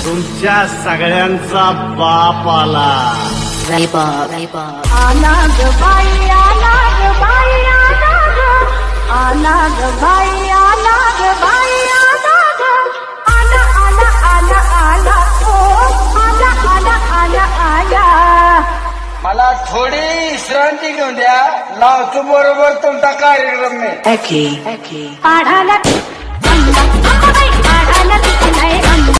तुमच्या सगळ्यांचा बाप आला. आला ग बाई आला ग बाई आला ग आला ग बाई आला ग बाई आला ग आला आला आला आला ओ आला आला आला आला. मला थोडी विश्रांती घेऊन द्या, लावतो बरोबर तुमचा कार्यक्रम मी. पाढाला